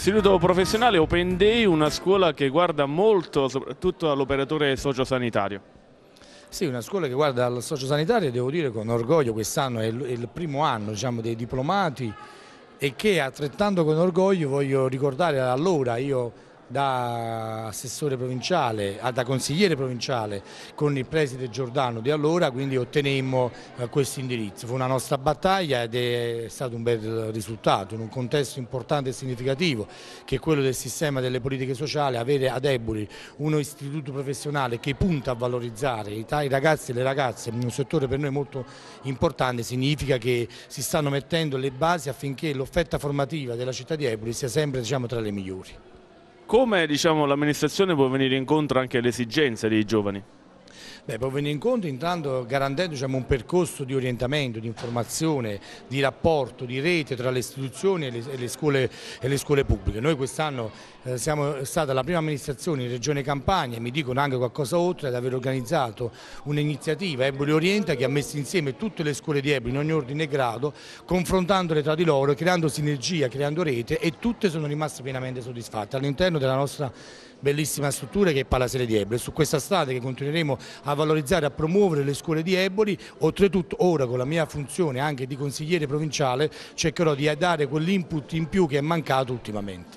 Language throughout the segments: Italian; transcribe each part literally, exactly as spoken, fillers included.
Istituto Professionale Open Day, una scuola che guarda molto soprattutto all'operatore sociosanitario. Sì, una scuola che guarda al sociosanitario, devo dire con orgoglio, quest'anno è il, è il primo anno, diciamo, dei diplomati, e che altrettanto con orgoglio voglio ricordare allora, io da assessore provinciale, da consigliere provinciale con il preside Giordano di allora, quindi ottenemmo eh, questo indirizzo. Fu una nostra battaglia ed è stato un bel risultato in un contesto importante e significativo che è quello del sistema delle politiche sociali. Avere ad Eboli uno istituto professionale che punta a valorizzare i ragazzi e le ragazze in un settore per noi molto importante significa che si stanno mettendo le basi affinché l'offerta formativa della città di Eboli sia sempre, diciamo, tra le migliori. Come, diciamo, l'amministrazione può venire incontro anche alle esigenze dei giovani? Beh, può venire incontro intanto garantendo, diciamo, un percorso di orientamento, di informazione, di rapporto, di rete tra le istituzioni e le, e le, scuole, e le scuole pubbliche. Noi quest'anno eh, siamo stata la prima amministrazione in Regione Campania, e mi dicono anche qualcosa oltre, ad aver organizzato un'iniziativa Eboli Orienta che ha messo insieme tutte le scuole di Eboli in ogni ordine e grado, confrontandole tra di loro, creando sinergia, creando rete, e tutte sono rimaste pienamente soddisfatte all'interno della nostra bellissima struttura che è Palasele di Eboli. Su questa strada che continueremo a valorizzare, a promuovere le scuole di Eboli. Oltretutto ora, con la mia funzione anche di consigliere provinciale, cercherò di dare quell'input in più che è mancato ultimamente.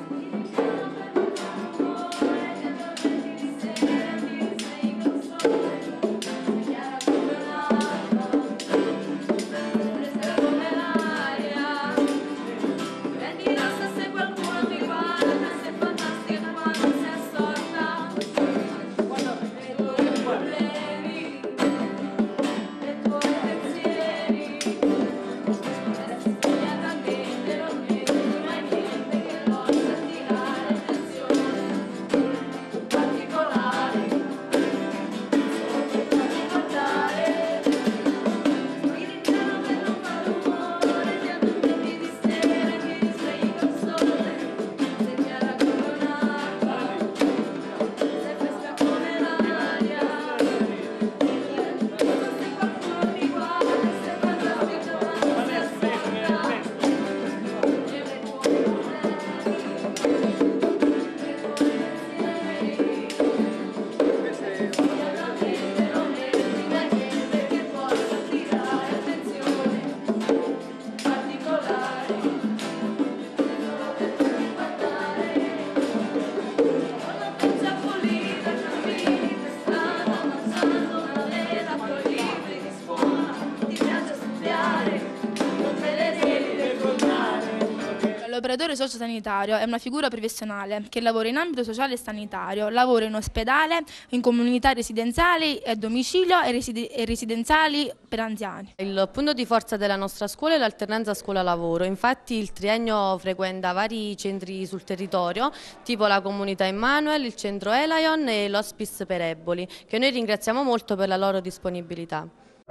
L'operatore sociosanitario è una figura professionale che lavora in ambito sociale e sanitario, lavora in ospedale, in comunità residenziali, a domicilio e, reside e residenziali per anziani. Il punto di forza della nostra scuola è l'alternanza scuola-lavoro, infatti il triennio frequenta vari centri sul territorio, tipo la comunità Emmanuel, il centro Elion e l'Hospice per Eboli, che noi ringraziamo molto per la loro disponibilità.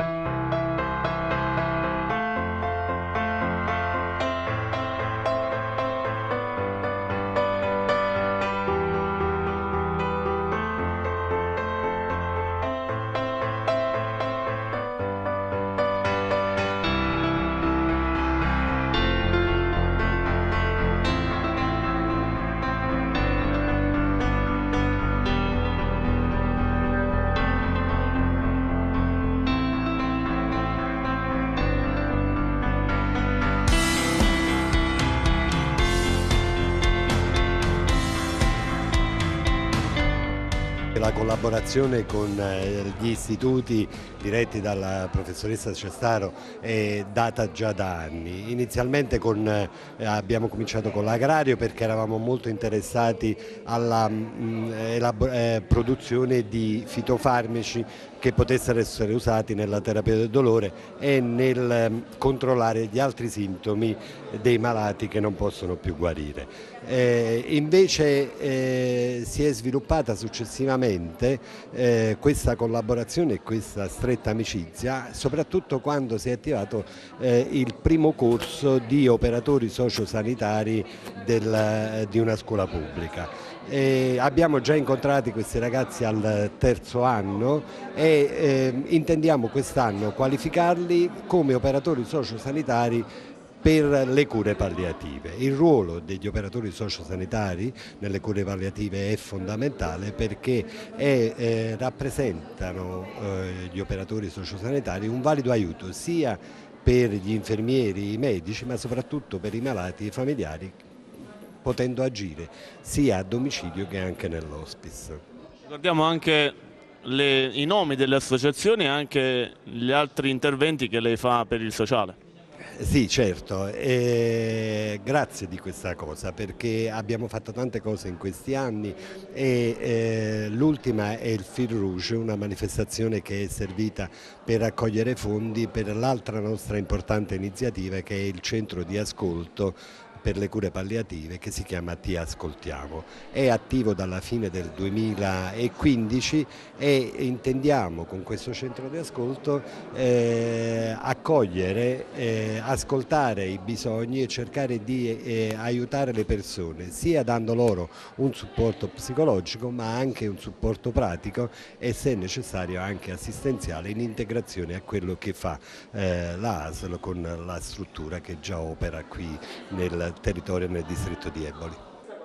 La collaborazione con gli istituti diretti dalla professoressa Cestaro è data già da anni. Inizialmente con, eh, abbiamo cominciato con l'agrario perché eravamo molto interessati alla mh, eh, produzione di fitofarmaci che potessero essere usati nella terapia del dolore e nel eh, controllare gli altri sintomi dei malati che non possono più guarire. Eh, invece eh, si è sviluppata successivamente eh, questa collaborazione e questa stretta amicizia, soprattutto quando si è attivato eh, il primo corso di operatori sociosanitari del, di una scuola pubblica. E abbiamo già incontrato questi ragazzi al terzo anno e eh, intendiamo quest'anno qualificarli come operatori sociosanitari per le cure palliative. Il ruolo degli operatori sociosanitari nelle cure palliative è fondamentale perché è, eh, rappresentano eh, gli operatori sociosanitari un valido aiuto sia per gli infermieri, i medici, ma soprattutto per i malati e i familiari, potendo agire sia a domicilio che anche nell'hospice. Ricordiamo anche le, i nomi delle associazioni e anche gli altri interventi che lei fa per il sociale. Sì, certo, eh, grazie di questa cosa perché abbiamo fatto tante cose in questi anni e eh, l'ultima è il Fil Rouge, una manifestazione che è servita per raccogliere fondi per l'altra nostra importante iniziativa che è il centro di ascolto per le cure palliative che si chiama Ti Ascoltiamo. È attivo dalla fine del duemilaquindici e intendiamo con questo centro di ascolto eh, accogliere, eh, ascoltare i bisogni e cercare di eh, aiutare le persone, sia dando loro un supporto psicologico ma anche un supporto pratico e se necessario anche assistenziale in integrazione a quello che fa eh, l'A S L con la struttura che già opera qui nel territorio nel distretto di Eboli.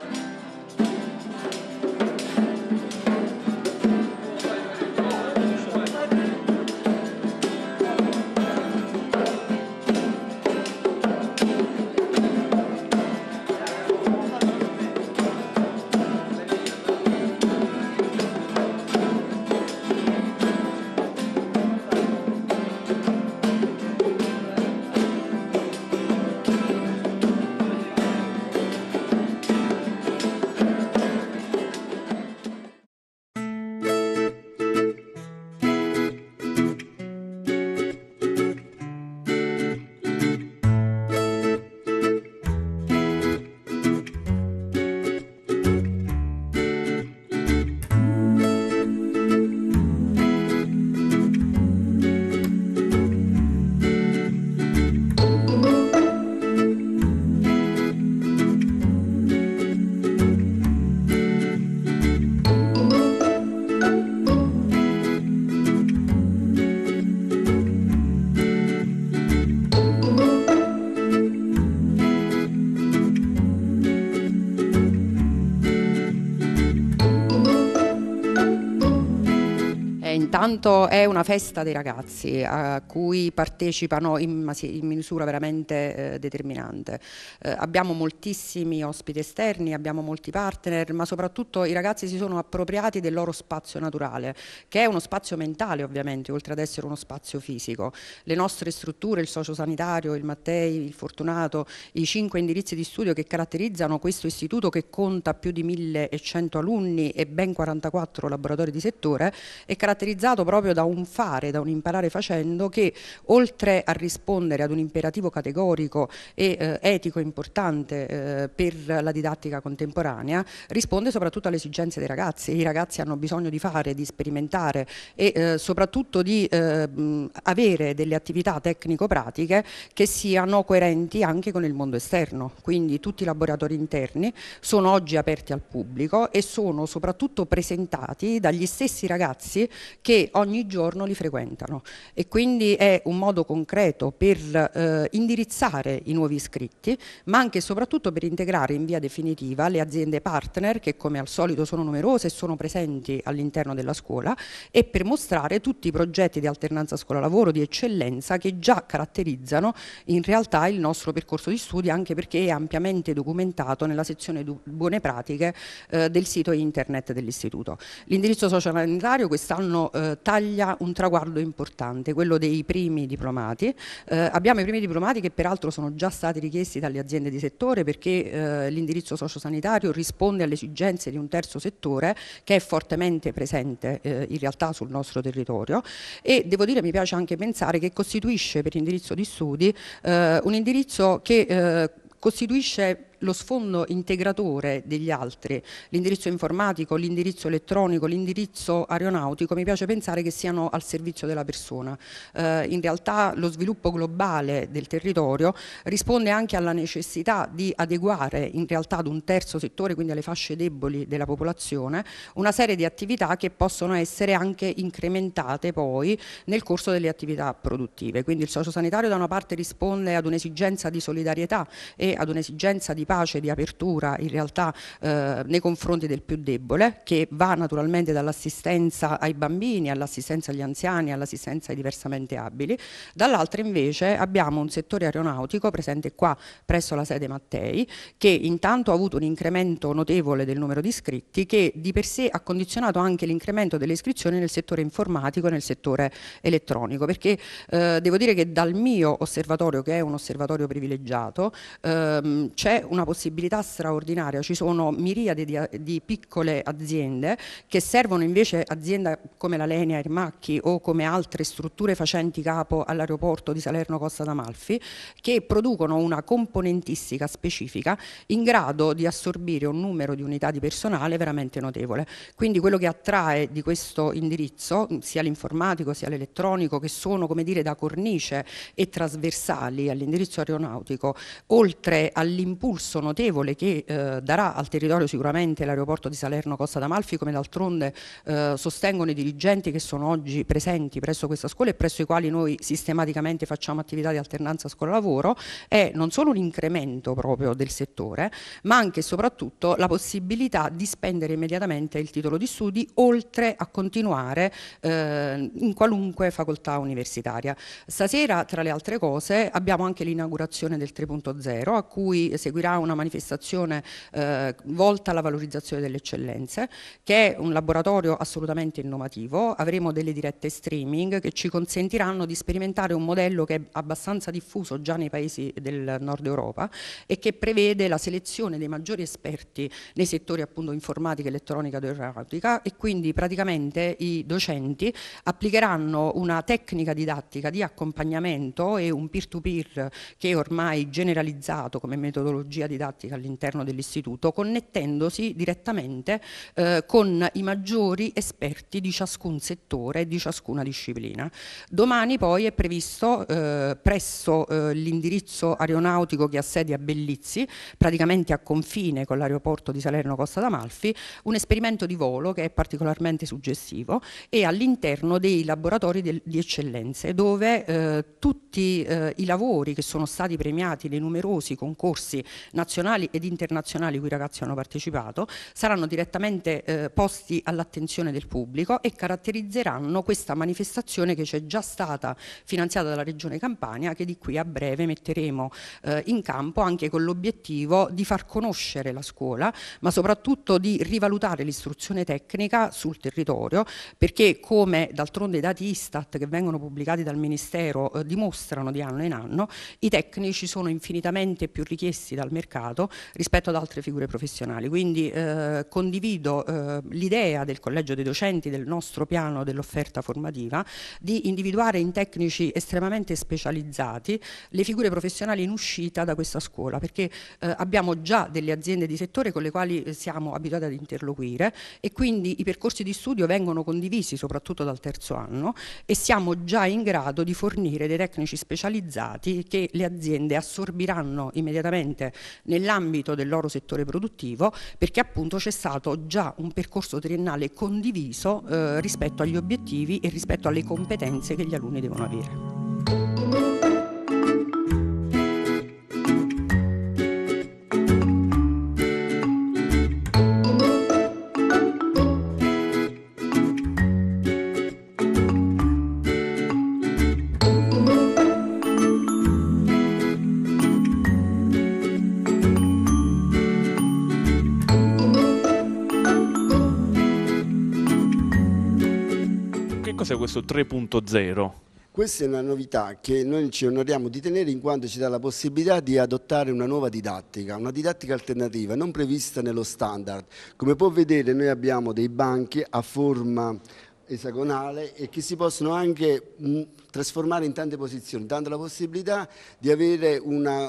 Intanto è una festa dei ragazzi a cui partecipano in, in misura veramente eh, determinante. Eh, abbiamo moltissimi ospiti esterni, abbiamo molti partner, ma soprattutto i ragazzi si sono appropriati del loro spazio naturale, che è uno spazio mentale ovviamente, oltre ad essere uno spazio fisico. Le nostre strutture, il sociosanitario, il Mattei, il Fortunato, i cinque indirizzi di studio che caratterizzano questo istituto che conta più di millecento alunni e ben quarantaquattro laboratori di settore, è caratterizzato proprio da un fare, da un imparare facendo che oltre a rispondere ad un imperativo categorico e eh, etico importante eh, per la didattica contemporanea, risponde soprattutto alle esigenze dei ragazzi. I ragazzi hanno bisogno di fare, di sperimentare e eh, soprattutto di eh, avere delle attività tecnico-pratiche che siano coerenti anche con il mondo esterno. Quindi tutti i laboratori interni sono oggi aperti al pubblico e sono soprattutto presentati dagli stessi ragazzi che ogni giorno li frequentano e quindi è un modo concreto per eh, indirizzare i nuovi iscritti, ma anche e soprattutto per integrare in via definitiva le aziende partner che come al solito sono numerose e sono presenti all'interno della scuola e per mostrare tutti i progetti di alternanza scuola-lavoro di eccellenza che già caratterizzano in realtà il nostro percorso di studi, anche perché è ampiamente documentato nella sezione buone pratiche eh, del sito internet dell'istituto. L'indirizzo sociosanitario quest'anno eh, taglia un traguardo importante, quello dei primi diplomati. Eh, abbiamo i primi diplomati che peraltro sono già stati richiesti dalle aziende di settore perché eh, l'indirizzo sociosanitario risponde alle esigenze di un terzo settore che è fortemente presente eh, in realtà sul nostro territorio e devo dire mi piace anche pensare che costituisce per l'indirizzo di studi eh, un indirizzo che eh, costituisce lo sfondo integratore degli altri, l'indirizzo informatico, l'indirizzo elettronico, l'indirizzo aeronautico, mi piace pensare che siano al servizio della persona. Eh, in realtà lo sviluppo globale del territorio risponde anche alla necessità di adeguare in realtà ad un terzo settore, quindi alle fasce deboli della popolazione, una serie di attività che possono essere anche incrementate poi nel corso delle attività produttive. Quindi il sociosanitario da una parte risponde ad un'esigenza di solidarietà e ad un'esigenza di pace, di apertura in realtà eh, nei confronti del più debole, che va naturalmente dall'assistenza ai bambini, all'assistenza agli anziani, all'assistenza ai diversamente abili. Dall'altra invece abbiamo un settore aeronautico presente qua presso la sede Mattei, che intanto ha avuto un incremento notevole del numero di iscritti, che di per sé ha condizionato anche l'incremento delle iscrizioni nel settore informatico e nel settore elettronico, perché eh, devo dire che dal mio osservatorio, che è un osservatorio privilegiato, ehm, c'è una possibilità straordinaria. Ci sono miriadi di, di piccole aziende che servono invece aziende come la Lenia Aermacchi o come altre strutture facenti capo all'aeroporto di Salerno Costa d'Amalfi, che producono una componentistica specifica in grado di assorbire un numero di unità di personale veramente notevole. Quindi quello che attrae di questo indirizzo, sia l'informatico sia l'elettronico, che sono come dire da cornice e trasversali all'indirizzo aeronautico, oltre all'impulso notevole che eh, darà al territorio sicuramente l'aeroporto di Salerno Costa d'Amalfi, come d'altronde eh, sostengono i dirigenti che sono oggi presenti presso questa scuola e presso i quali noi sistematicamente facciamo attività di alternanza scuola-lavoro, è non solo un incremento proprio del settore, ma anche e soprattutto la possibilità di spendere immediatamente il titolo di studi, oltre a continuare eh, in qualunque facoltà universitaria. Stasera, tra le altre cose, abbiamo anche l'inaugurazione del tre punto zero, a cui seguirà una manifestazione eh, volta alla valorizzazione delle eccellenze, che è un laboratorio assolutamente innovativo. Avremo delle dirette streaming che ci consentiranno di sperimentare un modello che è abbastanza diffuso già nei paesi del nord Europa e che prevede la selezione dei maggiori esperti nei settori appunto informatica, elettronica ed aeronautica, e quindi praticamente i docenti applicheranno una tecnica didattica di accompagnamento e un peer-to-peer che è ormai generalizzato come metodologia didattica all'interno dell'istituto, connettendosi direttamente eh, con i maggiori esperti di ciascun settore e di ciascuna disciplina. Domani poi è previsto eh, presso eh, l'indirizzo aeronautico che ha sede a Bellizzi, praticamente a confine con l'aeroporto di Salerno Costa d'Amalfi, un esperimento di volo che è particolarmente suggestivo, e all'interno dei laboratori del, di eccellenze, dove eh, tutti eh, i lavori che sono stati premiati nei numerosi concorsi nazionali ed internazionali cui i ragazzi hanno partecipato saranno direttamente eh, posti all'attenzione del pubblico e caratterizzeranno questa manifestazione che c'è già stata finanziata dalla Regione Campania, che di qui a breve metteremo eh, in campo, anche con l'obiettivo di far conoscere la scuola, ma soprattutto di rivalutare l'istruzione tecnica sul territorio, perché come d'altronde i dati Istat che vengono pubblicati dal Ministero eh, dimostrano di anno in anno, i tecnici sono infinitamente più richiesti dal mercato rispetto ad altre figure professionali. Quindi eh, condivido eh, l'idea del Collegio dei Docenti, del nostro piano dell'offerta formativa, di individuare in tecnici estremamente specializzati le figure professionali in uscita da questa scuola, perché eh, abbiamo già delle aziende di settore con le quali siamo abituati ad interloquire e quindi i percorsi di studio vengono condivisi soprattutto dal terzo anno e siamo già in grado di fornire dei tecnici specializzati che le aziende assorbiranno immediatamente nell'ambito del loro settore produttivo, perché appunto c'è stato già un percorso triennale condiviso eh, rispetto agli obiettivi e rispetto alle competenze che gli alunni devono avere. Cos'è questo tre punto zero? Questa è una novità che noi ci onoriamo di tenere, in quanto ci dà la possibilità di adottare una nuova didattica, una didattica alternativa non prevista nello standard. Come può vedere, noi abbiamo dei banchi a forma esagonale e che si possono anche mh, trasformare in tante posizioni, dando la possibilità di avere una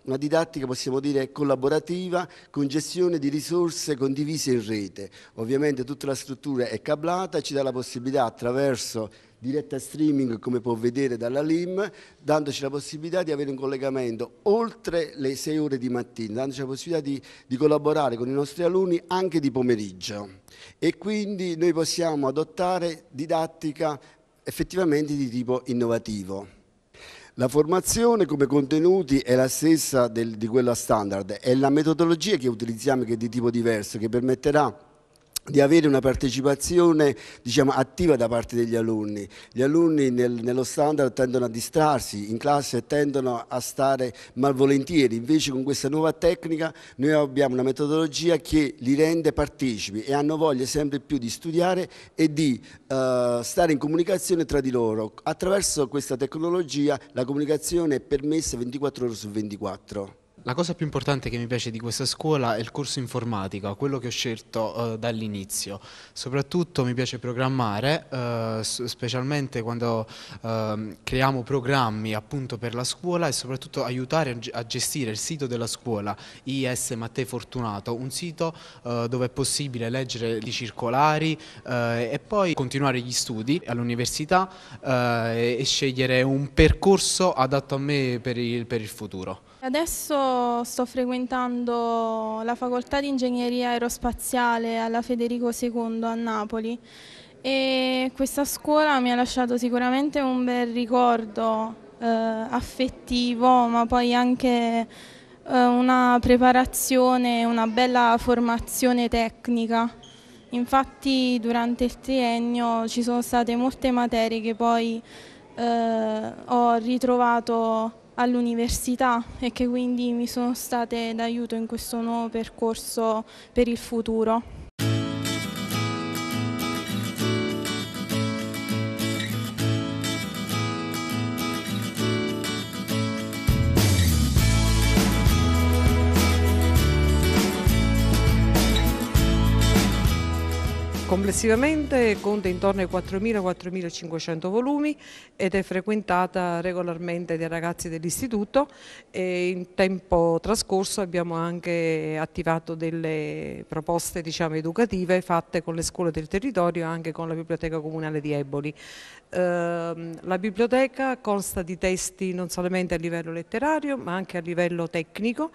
una didattica possiamo dire collaborativa con gestione di risorse condivise in rete. Ovviamente tutta la struttura è cablata, ci dà la possibilità attraverso diretta streaming, come può vedere dalla L I M, dandoci la possibilità di avere un collegamento oltre le sei ore di mattina, dandoci la possibilità di, di collaborare con i nostri alunni anche di pomeriggio, e quindi noi possiamo adottare didattica effettivamente di tipo innovativo. La formazione come contenuti è la stessa del, di quella standard, è la metodologia che utilizziamo che è di tipo diverso, che permetterà di avere una partecipazione, diciamo, attiva da parte degli alunni. Gli alunni nel, nello standard tendono a distrarsi in classe e tendono a stare malvolentieri, invece con questa nuova tecnica noi abbiamo una metodologia che li rende partecipi e hanno voglia sempre più di studiare e di uh, stare in comunicazione tra di loro. Attraverso questa tecnologia la comunicazione è permessa ventiquattro ore su ventiquattro. La cosa più importante che mi piace di questa scuola è il corso informatica, quello che ho scelto uh, dall'inizio. Soprattutto mi piace programmare, uh, specialmente quando uh, creiamo programmi appunto per la scuola, e soprattutto aiutare a gestire il sito della scuola I S Mattei Fortunato, un sito uh, dove è possibile leggere i circolari uh, e poi continuare gli studi all'università uh, e, e scegliere un percorso adatto a me per il, per il futuro. Adesso sto frequentando la facoltà di ingegneria aerospaziale alla Federico secondo a Napoli, e questa scuola mi ha lasciato sicuramente un bel ricordo eh, affettivo, ma poi anche eh, una preparazione, una bella formazione tecnica. Infatti durante il triennio ci sono state molte materie che poi eh, ho ritrovato all'università e che quindi mi sono state d'aiuto in questo nuovo percorso per il futuro. Complessivamente conta intorno ai quattromila quattromilacinquecento volumi ed è frequentata regolarmente dai ragazzi dell'istituto, e in tempo trascorso abbiamo anche attivato delle proposte, diciamo, educative fatte con le scuole del territorio e anche con la Biblioteca Comunale di Eboli. Eh, la biblioteca consta di testi non solamente a livello letterario ma anche a livello tecnico,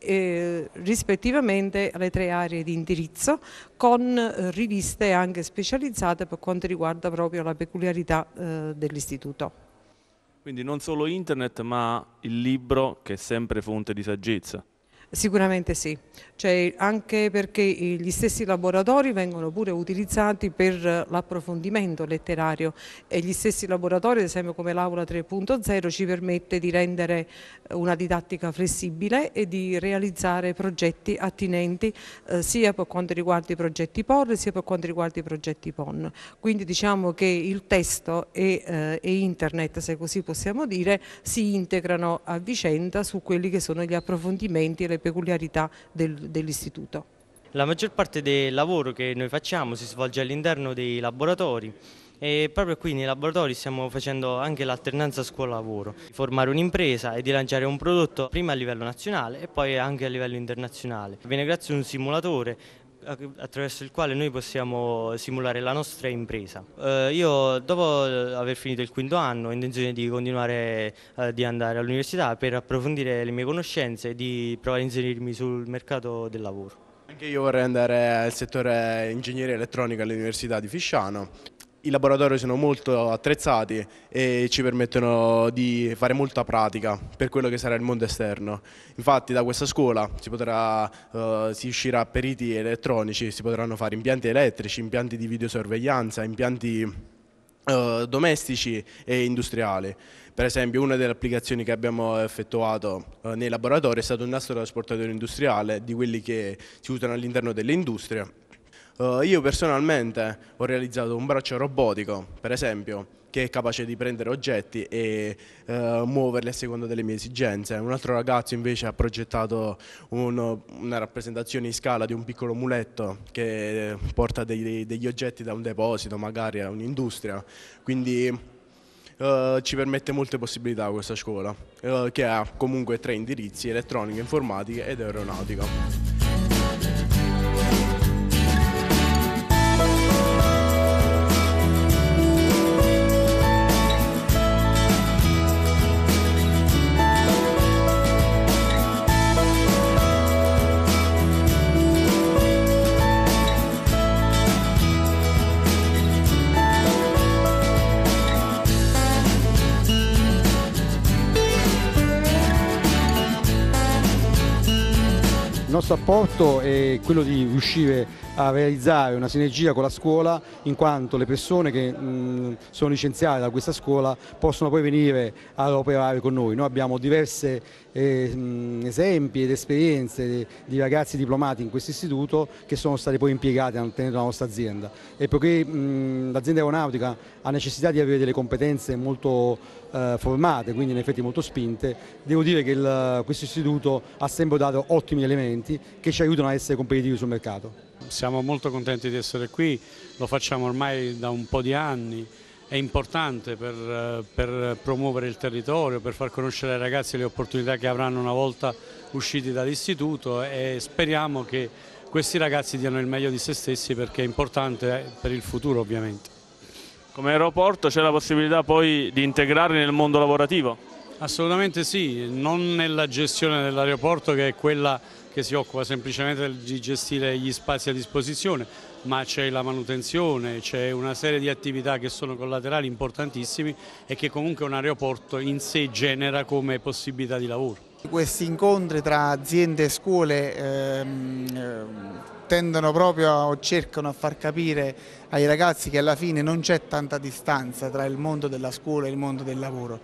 eh, rispettivamente alle tre aree di indirizzo, con eh, riviste anche specializzate per quanto riguarda proprio la peculiarità eh, dell'istituto. Quindi non solo internet, ma il libro, che è sempre fonte di saggezza. Sicuramente sì, cioè anche perché gli stessi laboratori vengono pure utilizzati per l'approfondimento letterario, e gli stessi laboratori, ad esempio come l'Aula tre punto zero, ci permette di rendere una didattica flessibile e di realizzare progetti attinenti eh, sia per quanto riguarda i progetti P O R sia per quanto riguarda i progetti P O N. Quindi diciamo che il testo e, eh, e internet, se così possiamo dire, si integrano a vicenda su quelli che sono gli approfondimenti e le peculiarità del, dell'istituto. La maggior parte del lavoro che noi facciamo si svolge all'interno dei laboratori, e proprio qui nei laboratori stiamo facendo anche l'alternanza scuola-lavoro, formare un'impresa e di lanciare un prodotto prima a livello nazionale e poi anche a livello internazionale. Viene grazie a un simulatore attraverso il quale noi possiamo simulare la nostra impresa. Eh, io dopo aver finito il quinto anno ho intenzione di continuare eh, di andare all'università per approfondire le mie conoscenze e di provare a inserirmi sul mercato del lavoro. Anche io vorrei andare al settore ingegneria elettronica all'Università di Fisciano. I laboratori sono molto attrezzati e ci permettono di fare molta pratica per quello che sarà il mondo esterno. Infatti da questa scuola si, potrà, uh, si uscirà periti elettronici, si potranno fare impianti elettrici, impianti di videosorveglianza, impianti uh, domestici e industriali. Per esempio, una delle applicazioni che abbiamo effettuato uh, nei laboratori è stato un nastro trasportatore industriale, di quelli che si usano all'interno delle industrie. Uh, io personalmente ho realizzato un braccio robotico, per esempio, che è capace di prendere oggetti e uh, muoverli a seconda delle mie esigenze. Un altro ragazzo invece ha progettato un, una rappresentazione in scala di un piccolo muletto che porta dei, degli oggetti da un deposito, magari a un'industria. Quindi eh, ci permette molte possibilità questa scuola, eh, che ha comunque tre indirizzi: elettronica, informatica ed aeronautica. Il nostro apporto è quello di riuscire a realizzare una sinergia con la scuola, in quanto le persone che mh, sono licenziate da questa scuola possono poi venire ad operare con noi. Noi abbiamo diversi eh, esempi ed esperienze di, di ragazzi diplomati in questo istituto che sono stati poi impiegati all'interno della nostra azienda, e poiché l'azienda aeronautica ha necessità di avere delle competenze molto eh, formate, quindi in effetti molto spinte, devo dire che il, questo istituto ha sempre dato ottimi elementi che ci aiutano a essere competitivi sul mercato. Siamo molto contenti di essere qui, lo facciamo ormai da un po' di anni, è importante per, per promuovere il territorio, per far conoscere ai ragazzi le opportunità che avranno una volta usciti dall'istituto, e speriamo che questi ragazzi diano il meglio di se stessi, perché è importante per il futuro ovviamente. Come aeroporto c'è la possibilità poi di integrarli nel mondo lavorativo? Assolutamente sì, non nella gestione dell'aeroporto, che è quella che si occupa semplicemente di gestire gli spazi a disposizione, ma c'è la manutenzione, c'è una serie di attività che sono collaterali importantissimi e che comunque un aeroporto in sé genera come possibilità di lavoro. Questi incontri tra aziende e scuole ehm, tendono proprio o cercano a far capire ai ragazzi che alla fine non c'è tanta distanza tra il mondo della scuola e il mondo del lavoro.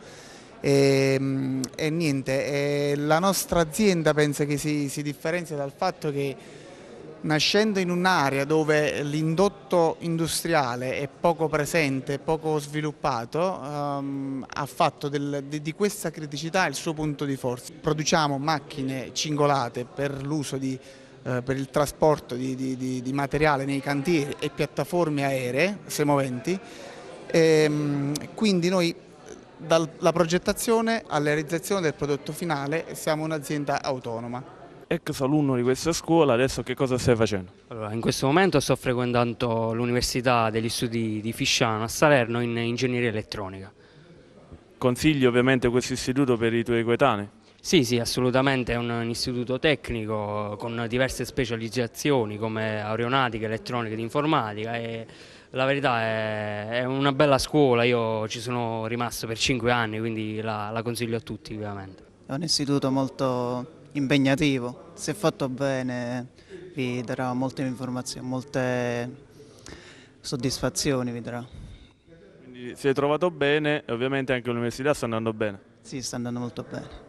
E, e niente, e la nostra azienda penso che si, si differenzia dal fatto che, nascendo in un'area dove l'indotto industriale è poco presente, poco sviluppato, um, ha fatto del, di, di questa criticità il suo punto di forza. Produciamo macchine cingolate per l'uso di eh, per il trasporto di, di, di, di materiale nei cantieri e piattaforme aeree semoventi, e, quindi noi dalla progettazione alla realizzazione del prodotto finale siamo un'azienda autonoma. Ex alunno di questa scuola, adesso che cosa stai facendo? Allora, in questo momento sto frequentando l'Università degli Studi di Fisciano a Salerno in ingegneria elettronica. Consigli ovviamente questo istituto per i tuoi coetanei? Sì, sì, assolutamente, è un, un istituto tecnico con diverse specializzazioni come aeronautica, elettronica ed informatica, e la verità è, è una bella scuola. Io ci sono rimasto per cinque anni, quindi la, la consiglio a tutti ovviamente. È un istituto molto impegnativo, se fatto bene vi darà molte informazioni, molte soddisfazioni vi darà. Quindi si è trovato bene e ovviamente anche l'università sta andando bene? Sì, sta andando molto bene.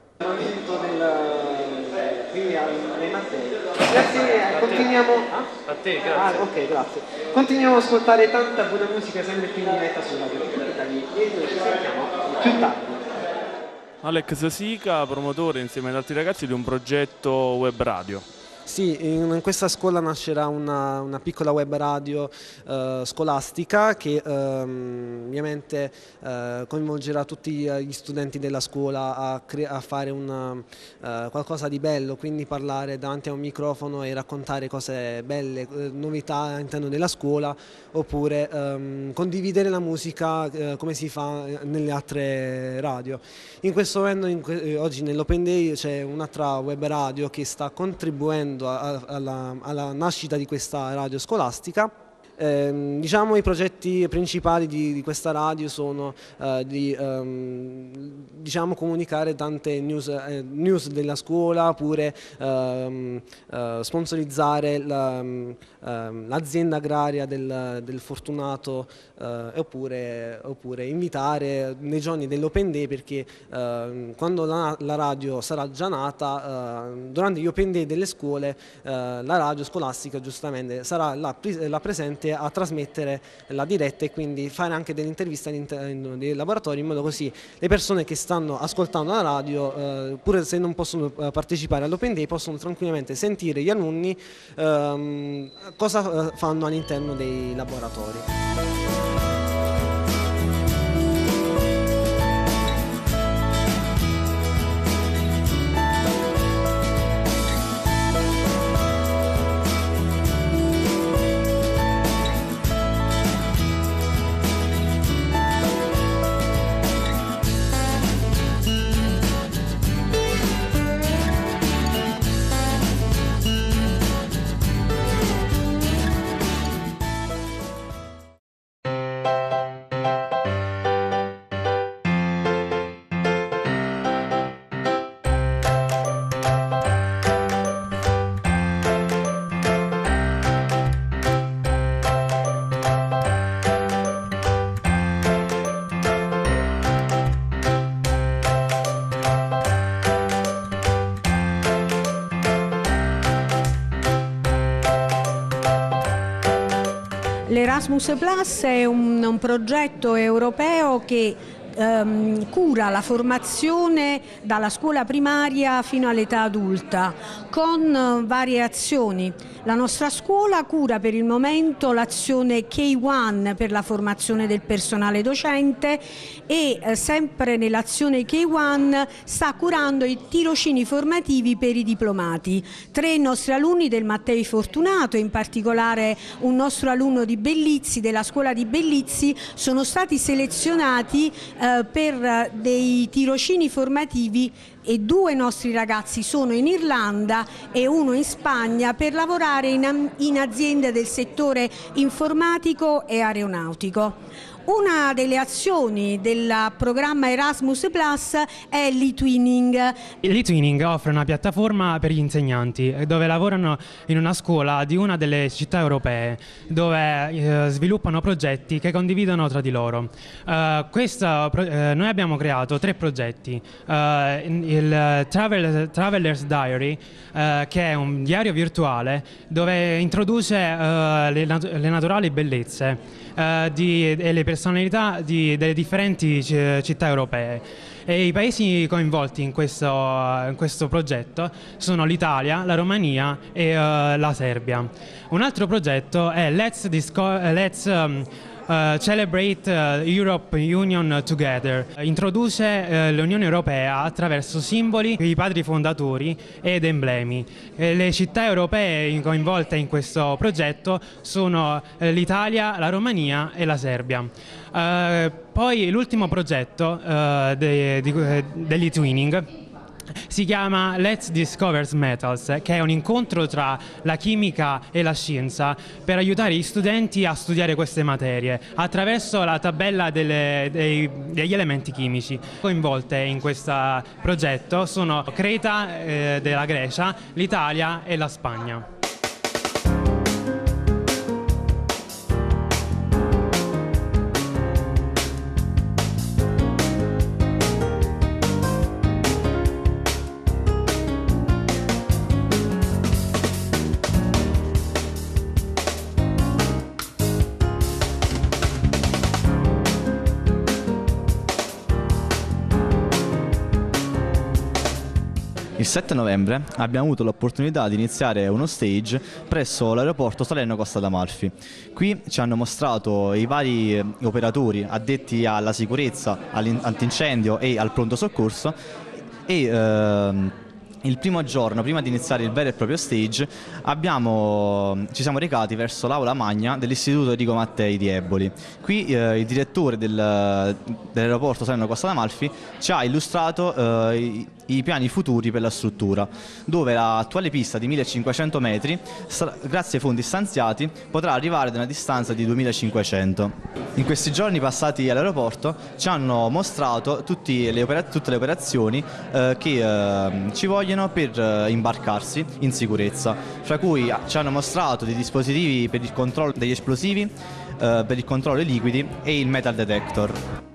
Quindi alle materie. Grazie, continuiamo. A te, grazie. Ah, ok, grazie. Continuiamo ad ascoltare tanta buona musica sempre qui in diretta su Radio Italia e noi ci sentiamo più tardi. Alex Sica, promotore insieme ad altri ragazzi di un progetto web radio. Sì, in questa scuola nascerà una, una piccola web radio eh, scolastica che ehm, ovviamente eh, coinvolgerà tutti gli studenti della scuola a, a fare una, eh, qualcosa di bello, quindi parlare davanti a un microfono e raccontare cose belle, eh, novità all'interno della scuola, oppure ehm, condividere la musica eh, come si fa nelle altre radio. In questo momento, in que oggi nell'Open Day c'è un'altra web radio che sta contribuendo Alla, alla nascita di questa radio scolastica. Eh, diciamo i progetti principali di, di questa radio sono eh, di ehm, diciamo comunicare tante news, eh, news della scuola, oppure ehm, eh, sponsorizzare l'azienda la, ehm, agraria del, del Fortunato, eh, oppure, oppure invitare nei giorni dell'Open Day, perché eh, quando la, la radio sarà già nata, eh, durante gli Open Day delle scuole, eh, la radio scolastica giustamente sarà la, la presente a trasmettere la diretta, e quindi fare anche delle interviste all'interno dei laboratori, in modo così le persone che stanno ascoltando la radio, eh, pure se non possono eh, partecipare all'Open Day, possono tranquillamente sentire gli alunni ehm, cosa eh, fanno all'interno dei laboratori. L'Erasmus Plus è un, un progetto europeo che ehm, cura la formazione dalla scuola primaria fino all'età adulta con eh, varie azioni. La nostra scuola cura per il momento l'azione K uno per la formazione del personale docente e eh, sempre nell'azione K uno sta curando i tirocini formativi per i diplomati. Tre nostri alunni del Mattei Fortunato, in particolare un nostro alunno di Bellizzi, della scuola di Bellizzi, sono stati selezionati eh, per dei tirocini formativi e due nostri ragazzi sono in Irlanda e uno in Spagna per lavorare in, in aziende del settore informatico e aeronautico. Una delle azioni del programma Erasmus Plus è l'e-twinning. L'e-twinning offre una piattaforma per gli insegnanti dove lavorano in una scuola di una delle città europee, dove eh, sviluppano progetti che condividono tra di loro. Uh, questo, eh, noi abbiamo creato tre progetti. Uh, il Travel, Traveler's Diary, uh, che è un diario virtuale dove introduce uh, le, nat le naturali bellezze Uh, di, e le personalità di, delle differenti città europee. E i paesi coinvolti in questo, in questo progetto sono l'Italia, la Romania e uh, la Serbia. Un altro progetto è Let's, Let's um, Uh, Celebrate uh, Europe Union Together. Introduce uh, l'Unione Europea attraverso simboli, i padri fondatori ed emblemi. E le città europee coinvolte in questo progetto sono uh, l'Italia, la Romania e la Serbia. Uh, poi l'ultimo progetto uh, de, de, de, dell'e-twinning si chiama Let's Discover Metals, che è un incontro tra la chimica e la scienza per aiutare gli studenti a studiare queste materie attraverso la tabella delle, dei, degli elementi chimici. Coinvolte in questo progetto sono Creta eh, della Grecia, l'Italia e la Spagna. Il sette novembre abbiamo avuto l'opportunità di iniziare uno stage presso l'aeroporto Salerno Costa d'Amalfi. Qui ci hanno mostrato i vari operatori addetti alla sicurezza, all'antincendio e al pronto soccorso e ehm, il primo giorno, prima di iniziare il vero e proprio stage, abbiamo, ci siamo recati verso l'aula magna dell'Istituto Enrico Mattei di Eboli. Qui eh, il direttore del, dell'aeroporto Salerno Costa d'Amalfi ci ha illustrato eh, i, i piani futuri per la struttura, dove l'attuale pista di millecinquecento metri, grazie ai fondi stanziati, potrà arrivare ad una distanza di duemilacinquecento. In questi giorni passati all'aeroporto ci hanno mostrato tutti le tutte le operazioni eh, che eh, ci vogliono per uh, imbarcarsi in sicurezza, fra cui ci hanno mostrato dei dispositivi per il controllo degli esplosivi, uh, per il controllo dei liquidi e il metal detector.